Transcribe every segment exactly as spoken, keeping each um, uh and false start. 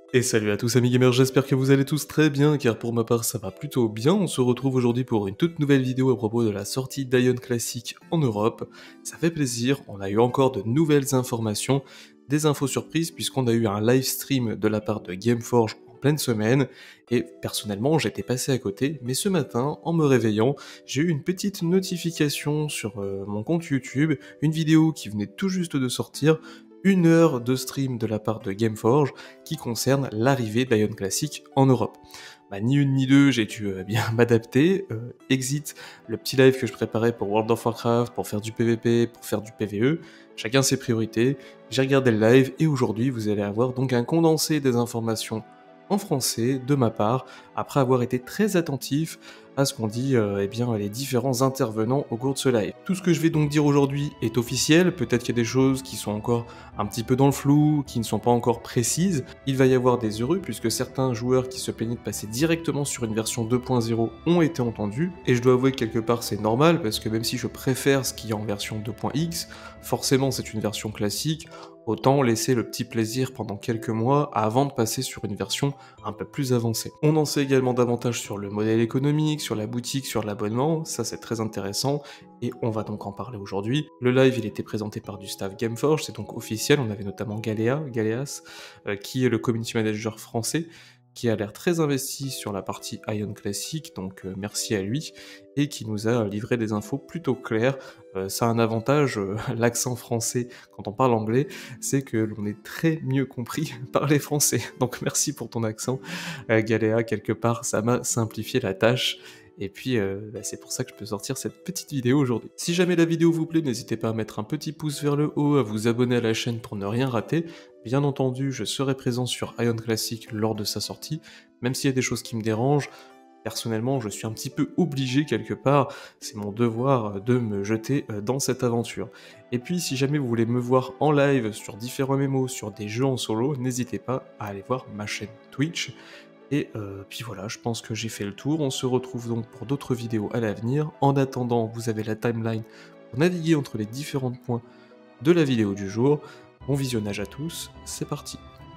Et salut à tous amis gamers, j'espère que vous allez tous très bien, car pour ma part ça va plutôt bien. On se retrouve aujourd'hui pour une toute nouvelle vidéo à propos de la sortie d'Ion Classic en Europe. Ça fait plaisir, on a eu encore de nouvelles informations, des infos surprises, puisqu'on a eu un live stream de la part de Gameforge en pleine semaine, et personnellement j'étais passé à côté, mais ce matin, en me réveillant, j'ai eu une petite notification sur euh, mon compte YouTube, une vidéo qui venait tout juste de sortir, une heure de stream de la part de Gameforge qui concerne l'arrivée d'Ion Classic en Europe. Bah, ni une ni deux, j'ai dû euh, bien m'adapter, euh, exit le petit live que je préparais pour World of Warcraft, pour faire du P V P, pour faire du P V E, chacun ses priorités, j'ai regardé le live et aujourd'hui vous allez avoir donc un condensé des informations en français de ma part, après avoir été très attentif à ce qu'ont dit euh, eh bien, les différents intervenants au cours de ce live. Tout ce que je vais donc dire aujourd'hui est officiel, peut-être qu'il y a des choses qui sont encore un petit peu dans le flou, qui ne sont pas encore précises. Il va y avoir des heureux, puisque certains joueurs qui se plaignaient de passer directement sur une version deux point zéro ont été entendus, et je dois avouer que quelque part c'est normal, parce que même si je préfère ce qu'il y a en version deux point X, forcément c'est une version classique, autant laisser le petit plaisir pendant quelques mois avant de passer sur une version un peu plus avancée. On en sait également davantage sur le modèle économique, sur la boutique, sur l'abonnement, ça c'est très intéressant, et on va donc en parler aujourd'hui. Le live il était présenté par du staff Gameforge, c'est donc officiel, on avait notamment Galéa, Galéas, euh, qui est le community manager français, qui a l'air très investi sur la partie Ion Classic, donc euh, merci à lui, et qui nous a livré des infos plutôt claires. Euh, ça a un avantage, euh, l'accent français, quand on parle anglais, c'est que l'on est très mieux compris par les Français. Donc merci pour ton accent, euh, Galéa, quelque part, ça m'a simplifié la tâche. Et puis, euh, bah, c'est pour ça que je peux sortir cette petite vidéo aujourd'hui. Si jamais la vidéo vous plaît, n'hésitez pas à mettre un petit pouce vers le haut, à vous abonner à la chaîne pour ne rien rater. Bien entendu, je serai présent sur Ion Classic lors de sa sortie, même s'il y a des choses qui me dérangent. Personnellement, je suis un petit peu obligé quelque part, c'est mon devoir de me jeter dans cette aventure. Et puis, si jamais vous voulez me voir en live sur différents M M O, sur des jeux en solo, n'hésitez pas à aller voir ma chaîne Twitch. Et euh, puis voilà, je pense que j'ai fait le tour. On se retrouve donc pour d'autres vidéos à l'avenir. En attendant, vous avez la timeline pour naviguer entre les différents points de la vidéo du jour. Bon visionnage à tous, c'est parti.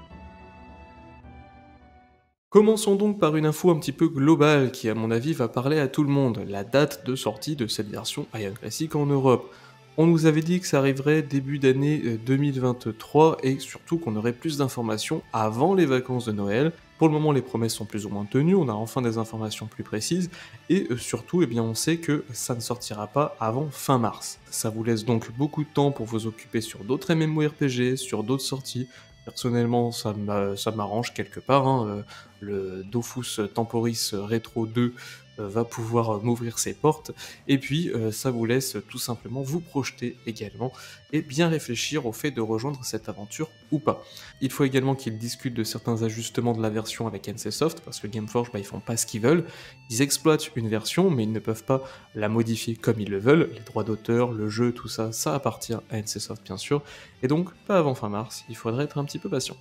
Commençons donc par une info un petit peu globale qui à mon avis va parler à tout le monde, la date de sortie de cette version Ion Classic en Europe. On nous avait dit que ça arriverait début d'année deux mille vingt-trois et surtout qu'on aurait plus d'informations avant les vacances de Noël. Pour le moment les promesses sont plus ou moins tenues, on a enfin des informations plus précises et surtout eh bien, on sait que ça ne sortira pas avant fin mars. Ça vous laisse donc beaucoup de temps pour vous occuper sur d'autres MMORPG, sur d'autres sorties. Personnellement, ça m'arrange quelque part, hein. Le Dofus Temporis Retro deux euh, va pouvoir m'ouvrir ses portes, et puis euh, ça vous laisse tout simplement vous projeter également, et bien réfléchir au fait de rejoindre cette aventure ou pas. Il faut également qu'ils discutent de certains ajustements de la version avec N C Soft, parce que Gameforge, bah, ils font pas ce qu'ils veulent, ils exploitent une version, mais ils ne peuvent pas la modifier comme ils le veulent, les droits d'auteur, le jeu, tout ça, ça appartient à N C Soft bien sûr, et donc pas avant fin mars, il faudrait être un petit peu patient.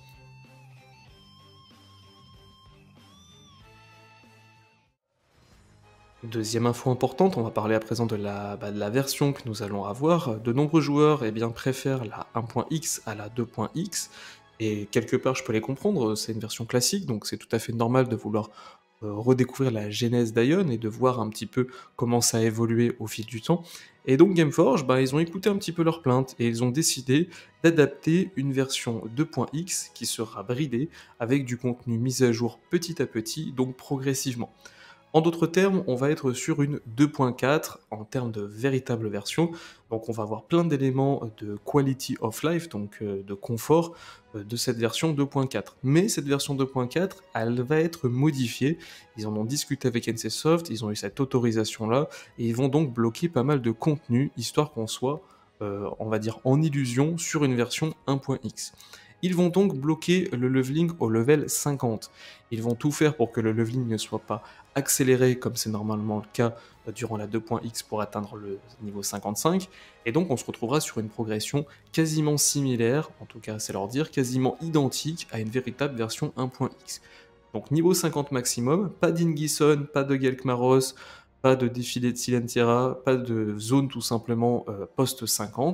Deuxième info importante, on va parler à présent de la, bah, de la version que nous allons avoir. De nombreux joueurs eh bien, préfèrent la un point X à la deux point X, et quelque part je peux les comprendre, c'est une version classique, donc c'est tout à fait normal de vouloir euh, redécouvrir la genèse d'Ion et de voir un petit peu comment ça a évolué au fil du temps. Et donc Gameforge, bah, ils ont écouté un petit peu leurs plaintes, et ils ont décidé d'adapter une version deux point X qui sera bridée, avec du contenu mis à jour petit à petit, donc progressivement. En d'autres termes, on va être sur une deux point quatre en termes de véritable version, donc on va avoir plein d'éléments de quality of life, donc euh, de confort, euh, de cette version deux point quatre. Mais cette version deux point quatre, elle va être modifiée, ils en ont discuté avec N C Soft, ils ont eu cette autorisation-là, et ils vont donc bloquer pas mal de contenu, histoire qu'on soit, euh, on va dire, en illusion sur une version un point X. Ils vont donc bloquer le leveling au level cinquante. Ils vont tout faire pour que le leveling ne soit pas accéléré comme c'est normalement le cas durant la deux point X pour atteindre le niveau cinquante-cinq, et donc on se retrouvera sur une progression quasiment similaire, en tout cas c'est leur dire, quasiment identique à une véritable version un point X. Donc niveau cinquante maximum, pas d'Ingison, pas de Gelkmaros, pas de défilé de Silentiera, pas de zone tout simplement euh, post cinquante,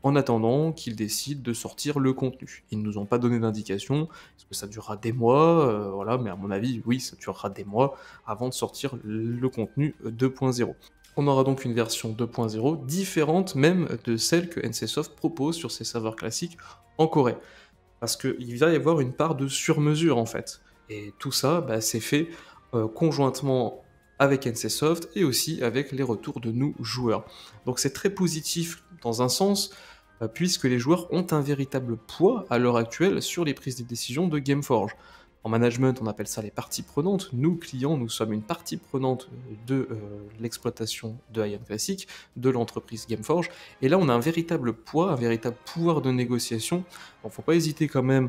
en attendant qu'ils décident de sortir le contenu. Ils ne nous ont pas donné d'indication, est-ce que ça durera des mois, euh, voilà, mais à mon avis, oui, ça durera des mois avant de sortir le contenu deux point zéro. On aura donc une version deux point zéro différente même de celle que NCSoft propose sur ses serveurs classiques en Corée. Parce qu'il va y avoir une part de sur-mesure en fait. Et tout ça, bah, c'est fait euh, conjointement avec NCSoft et aussi avec les retours de nous joueurs. Donc c'est très positif dans un sens, euh, puisque les joueurs ont un véritable poids à l'heure actuelle sur les prises de décision de Gameforge. En management, on appelle ça les parties prenantes. Nous, clients, nous sommes une partie prenante de euh, l'exploitation de Ion Classic, de l'entreprise Gameforge. Et là, on a un véritable poids, un véritable pouvoir de négociation. Donc, faut pas hésiter quand même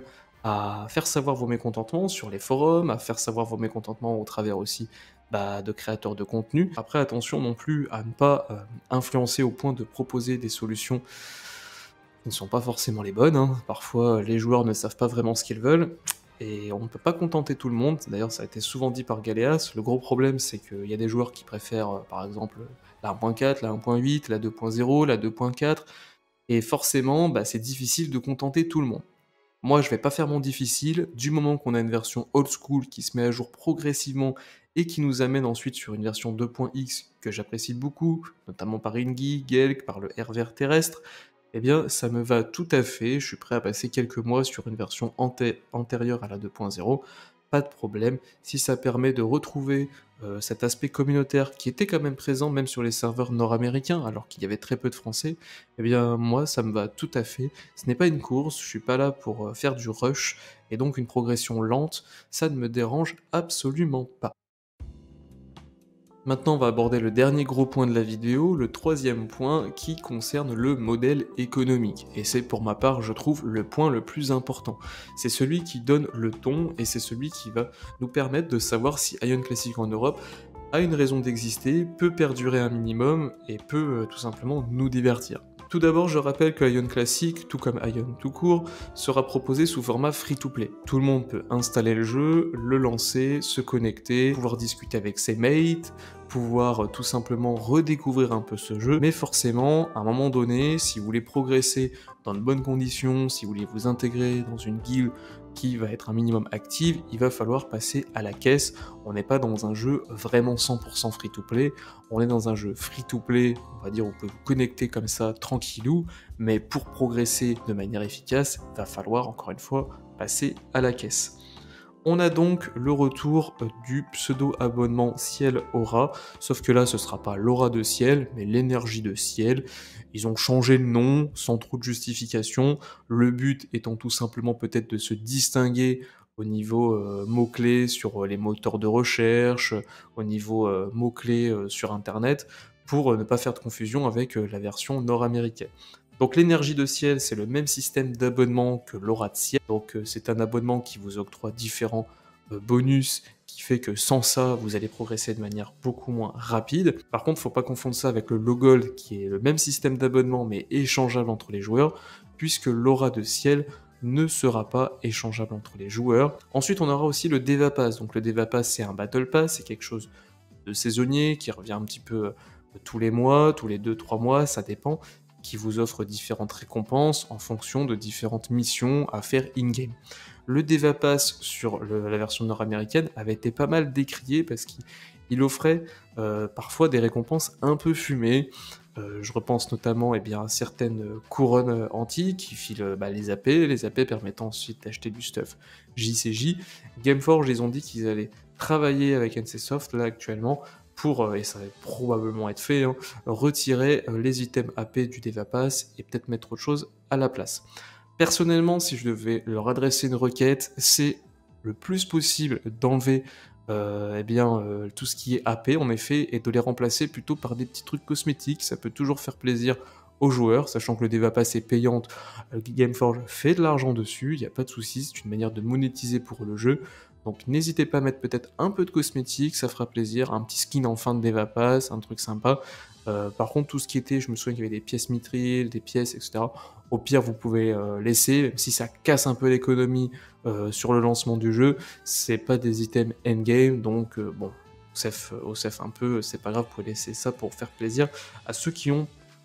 à faire savoir vos mécontentements sur les forums, à faire savoir vos mécontentements au travers aussi bah, de créateurs de contenu. Après, attention non plus à ne pas euh, influencer au point de proposer des solutions qui ne sont pas forcément les bonnes. Hein. Parfois, les joueurs ne savent pas vraiment ce qu'ils veulent. Et on ne peut pas contenter tout le monde, d'ailleurs ça a été souvent dit par Galéas, le gros problème c'est qu'il y a des joueurs qui préfèrent euh, par exemple la un point quatre, la un point huit, la deux point zéro, la deux point quatre, et forcément bah, c'est difficile de contenter tout le monde. Moi je vais pas faire mon difficile, du moment qu'on a une version old school qui se met à jour progressivement et qui nous amène ensuite sur une version deux point x que j'apprécie beaucoup, notamment par Ingi, Gelk, par le R V R terrestre, eh bien ça me va tout à fait, je suis prêt à passer quelques mois sur une version anté- antérieure à la deux point zéro, pas de problème, si ça permet de retrouver euh, cet aspect communautaire qui était quand même présent même sur les serveurs nord-américains, alors qu'il y avait très peu de français, eh bien moi ça me va tout à fait, ce n'est pas une course, je suis pas là pour euh, faire du rush, et donc une progression lente, ça ne me dérange absolument pas. Maintenant, on va aborder le dernier gros point de la vidéo, le troisième point qui concerne le modèle économique. Et c'est pour ma part, je trouve, le point le plus important. C'est celui qui donne le ton et c'est celui qui va nous permettre de savoir si Ion Classic en Europe a une raison d'exister, peut perdurer un minimum et peut euh, tout simplement nous divertir. Tout d'abord, je rappelle que Ion Classic, tout comme Ion tout court, sera proposé sous format free-to-play. Tout le monde peut installer le jeu, le lancer, se connecter, pouvoir discuter avec ses mates, pouvoir tout simplement redécouvrir un peu ce jeu, mais forcément, à un moment donné, si vous voulez progresser dans de bonnes conditions, si vous voulez vous intégrer dans une guilde qui va être un minimum active, il va falloir passer à la caisse. On n'est pas dans un jeu vraiment cent pour cent free-to-play, on est dans un jeu free-to-play, on va dire, vous pouvez vous connecter comme ça, tranquillou, mais pour progresser de manière efficace, il va falloir, encore une fois, passer à la caisse. On a donc le retour du pseudo-abonnement Ciel Aura, sauf que là ce sera pas l'aura de ciel, mais l'énergie de ciel. Ils ont changé le nom sans trop de justification, le but étant tout simplement peut-être de se distinguer au niveau euh, mots-clés sur euh, les moteurs de recherche, au niveau euh, mots-clés euh, sur internet, pour euh, ne pas faire de confusion avec euh, la version nord-américaine. Donc l'énergie de ciel, c'est le même système d'abonnement que l'aura de ciel. Donc euh, c'est un abonnement qui vous octroie différents euh, bonus, qui fait que sans ça, vous allez progresser de manière beaucoup moins rapide. Par contre, faut pas confondre ça avec le Logol, qui est le même système d'abonnement, mais échangeable entre les joueurs, puisque l'aura de ciel ne sera pas échangeable entre les joueurs. Ensuite, on aura aussi le Deva Pass. Donc le Deva Pass, c'est un Battle Pass, c'est quelque chose de saisonnier, qui revient un petit peu euh, tous les mois, tous les deux trois mois, ça dépend, qui vous offre différentes récompenses en fonction de différentes missions à faire in-game. Le Deva Pass sur le, la version nord-américaine avait été pas mal décrié parce qu'il offrait euh, parfois des récompenses un peu fumées. Euh, je repense notamment eh bien, à certaines couronnes antiques qui filent bah, les A P, les A P permettant ensuite d'acheter du stuff J C J. Gameforge, ils ont dit qu'ils allaient travailler avec NCSoft là actuellement pour, et ça va probablement être fait, hein, retirer les items A P du Deva Pass et peut-être mettre autre chose à la place. Personnellement, si je devais leur adresser une requête, c'est le plus possible d'enlever euh, eh bien, euh, tout ce qui est A P en effet, et de les remplacer plutôt par des petits trucs cosmétiques. Ça peut toujours faire plaisir aux joueurs, sachant que le Deva Pass est payante, euh, Gameforge fait de l'argent dessus, il n'y a pas de souci, c'est une manière de monétiser pour le jeu. Donc n'hésitez pas à mettre peut-être un peu de cosmétiques, ça fera plaisir, un petit skin en fin de Deva Pass, un truc sympa. Euh, par contre, tout ce qui était, je me souviens qu'il y avait des pièces mithril, des pièces, et cetera. Au pire, vous pouvez euh, laisser, même si ça casse un peu l'économie euh, sur le lancement du jeu, c'est pas des items endgame, donc euh, bon, O S E F, O S E F un peu, c'est pas grave, vous pouvez laisser ça pour faire plaisir à ceux qui ont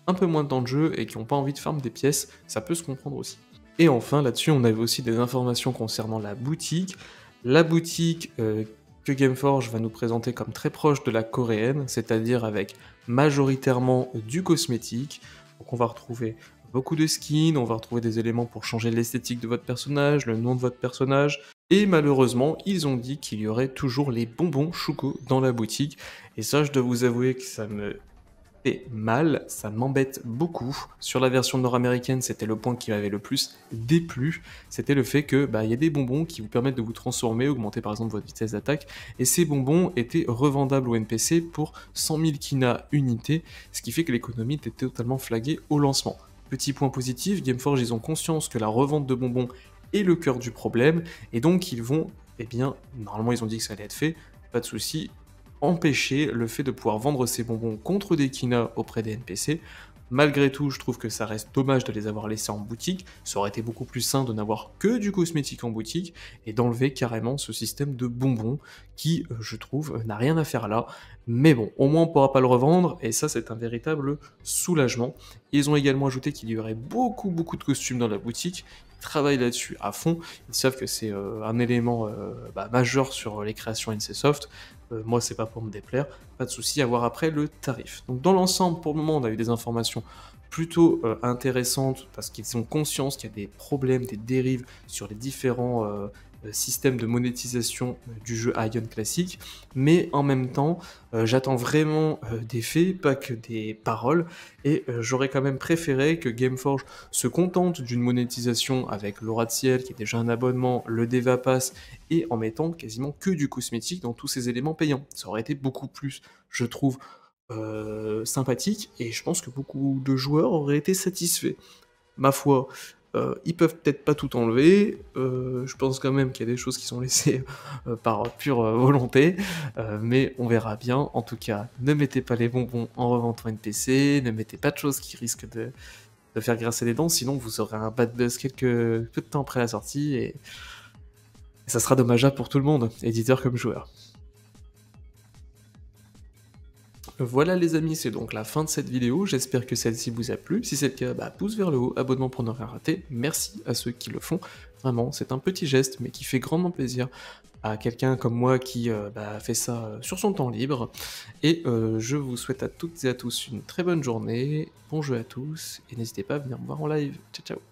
un peu moins de temps de jeu et qui n'ont pas envie de farm des pièces, ça peut se comprendre aussi. Et enfin, là-dessus, on avait aussi des informations concernant la boutique. La boutique euh, que Gameforge va nous présenter comme très proche de la coréenne, c'est-à-dire avec majoritairement du cosmétique. Donc on va retrouver beaucoup de skins, on va retrouver des éléments pour changer l'esthétique de votre personnage, le nom de votre personnage, et malheureusement, ils ont dit qu'il y aurait toujours les bonbons Shuko dans la boutique, et ça, je dois vous avouer que ça me fait mal, ça m'embête beaucoup. Sur la version nord-américaine, c'était le point qui m'avait le plus déplu, c'était le fait que bah, y a des bonbons qui vous permettent de vous transformer, augmenter par exemple votre vitesse d'attaque, et ces bonbons étaient revendables au N P C pour cent mille kina unité, ce qui fait que l'économie était totalement flaguée au lancement. Petit point positif, Gameforge, ils ont conscience que la revente de bonbons est le cœur du problème, et donc ils vont, eh bien, normalement ils ont dit que ça allait être fait, pas de souci, empêcher le fait de pouvoir vendre ces bonbons contre des kina auprès des N P C. Malgré tout, je trouve que ça reste dommage de les avoir laissés en boutique, ça aurait été beaucoup plus sain de n'avoir que du cosmétique en boutique, et d'enlever carrément ce système de bonbons qui, je trouve, n'a rien à faire là. Mais bon, au moins on ne pourra pas le revendre, et ça c'est un véritable soulagement. Ils ont également ajouté qu'il y aurait beaucoup beaucoup de costumes dans la boutique, ils travaillent là-dessus à fond, ils savent que c'est euh, un élément euh, bah, majeur sur les créations NCSoft, euh, moi c'est pas pour me déplaire, pas de souci à voir après le tarif. Donc dans l'ensemble, pour le moment, on a eu des informations plutôt euh, intéressantes, parce qu'ils ont conscience qu'il y a des problèmes, des dérives sur les différents euh, système de monétisation du jeu Ion classique, mais en même temps, euh, j'attends vraiment euh, des faits, pas que des paroles, et euh, j'aurais quand même préféré que Gameforge se contente d'une monétisation avec l'Aura de Ciel, qui est déjà un abonnement, le Deva Pass, et en mettant quasiment que du cosmétique dans tous ces éléments payants. Ça aurait été beaucoup plus, je trouve, euh, sympathique, et je pense que beaucoup de joueurs auraient été satisfaits. Ma foi, euh, ils peuvent peut-être pas tout enlever, euh, je pense quand même qu'il y a des choses qui sont laissées euh, par pure euh, volonté, euh, mais on verra bien. En tout cas, ne mettez pas les bonbons en revente en N P C, ne mettez pas de choses qui risquent de, de faire grincer les dents, sinon vous aurez un bad buzz quelques peu de temps après la sortie, et, et ça sera dommageable pour tout le monde, éditeur comme joueur. Voilà les amis, c'est donc la fin de cette vidéo, j'espère que celle-ci vous a plu, si c'est le cas, bah, pouce vers le haut, abonnement pour ne rien rater, merci à ceux qui le font, vraiment c'est un petit geste mais qui fait grandement plaisir à quelqu'un comme moi qui euh, bah, fait ça euh, sur son temps libre, et euh, je vous souhaite à toutes et à tous une très bonne journée, bon jeu à tous, et n'hésitez pas à venir me voir en live, ciao ciao.